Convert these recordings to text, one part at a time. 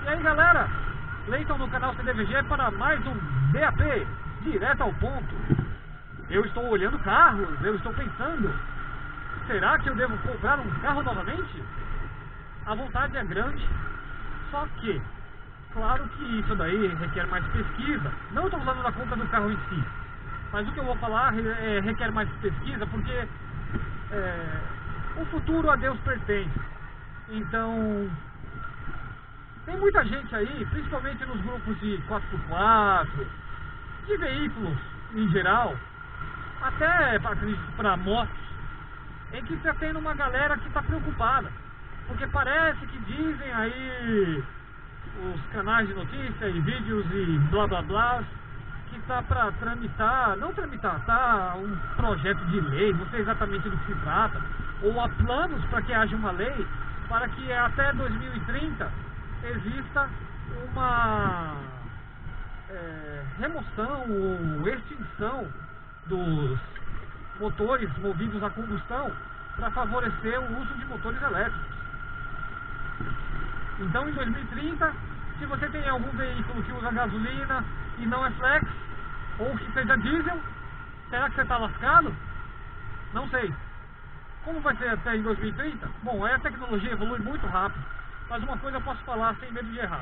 E aí galera, Cleiton no canal CDVG para mais um DAP, direto ao ponto. Eu estou olhando carros, eu estou pensando, será que eu devo comprar um carro novamente? A vontade é grande, só que, claro que isso daí requer mais pesquisa. Não estou falando da compra do carro em si, mas o que eu vou falar requer mais pesquisa, porque o futuro a Deus pertence. Então, tem muita gente aí, principalmente nos grupos de 4x4, de veículos em geral, até para motos, em que está tendo uma galera que está preocupada, porque parece que dizem aí os canais de notícia e vídeos e blá blá blá, que está para tramitar, não tramitar, tá um projeto de lei, não sei exatamente do que se trata, ou há planos para que haja uma lei para que até 2030 exista uma remoção ou extinção dos motores movidos a combustão para favorecer o uso de motores elétricos. Então em 2030, se você tem algum veículo que usa gasolina e não é flex, ou que seja diesel, será que você está lascado? Não sei. Como vai ser até em 2030? Bom, a tecnologia evolui muito rápido, mas uma coisa eu posso falar sem medo de errar.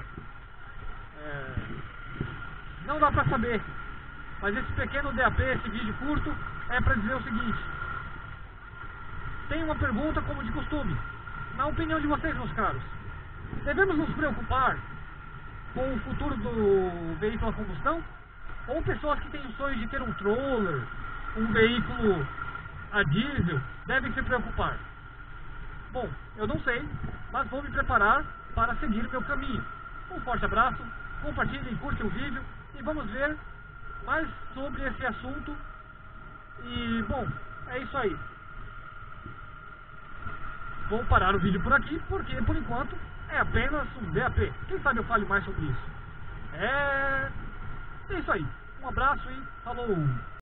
Não dá pra saber, mas esse pequeno DAP, esse vídeo curto, é para dizer o seguinte. Tem uma pergunta como de costume. Na opinião de vocês, meus caros, devemos nos preocupar com o futuro do veículo a combustão? Ou pessoas que têm o sonho de ter um Troller, um veículo a diesel, devem se preocupar? Bom, eu não sei, mas vou me preparar para seguir meu caminho. Um forte abraço, compartilhem, curtem o vídeo e vamos ver mais sobre esse assunto. E, bom, é isso aí. Vou parar o vídeo por aqui, porque por enquanto é apenas um DAP. Quem sabe eu fale mais sobre isso. É isso aí. Um abraço e falou!